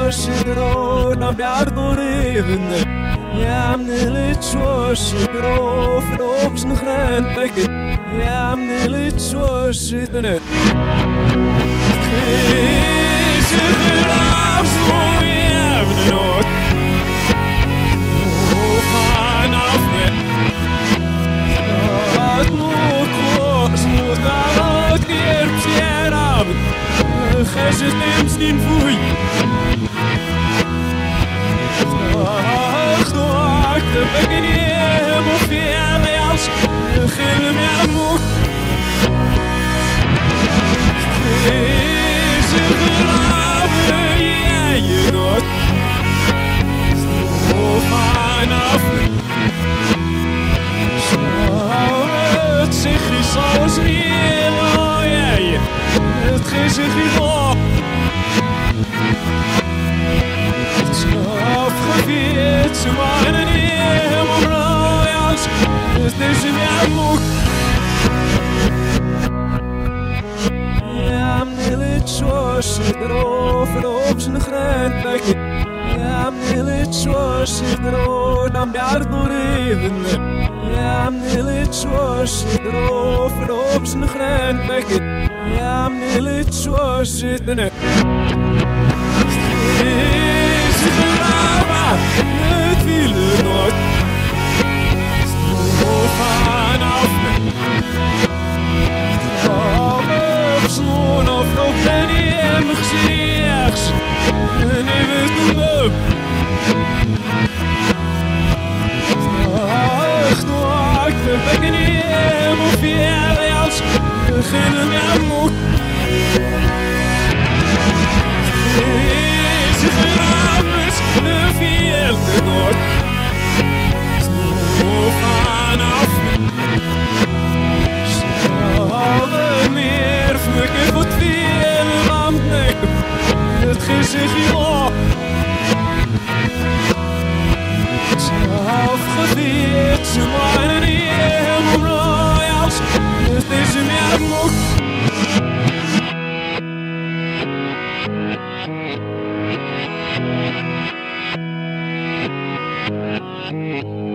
شدرو نبيار ضريبن يا من التشوش شدرو فلوبش نخرنتك يا من التشوش شدرو خيش الغراب صويا بنوت وخان عفني أتموت خوش مدارات كير بشيراب خشت نمسنين فوي أخدوك تبقني وفي عمياش خلم يعموك خيش الغراب ياينوت وخان عفني شاورت شيخي صوصني وياي تخيش خيطو تشاف خفيت سمعني ومرايعش تنجم يعموك يا من التشوش درو فلوبش نخرنتك يا من التشوش درو نم بيعرضو ريبن يا من التشوش درو فلوبش نخرنتك يا من التشوش درو خيش الغرابة في النوت وخان عفني بصنونو فلوب تاني مخشيخش نبت الباب اخدوك تبقني وفي عيالش خلم يعموك خيش خرابش في القدود وخان عفني شاغمير فيك فوت في الغمضنك تخيش خيطو شاف خفيت سمعني ومرايعش تنجم يعموك Mm-hmm.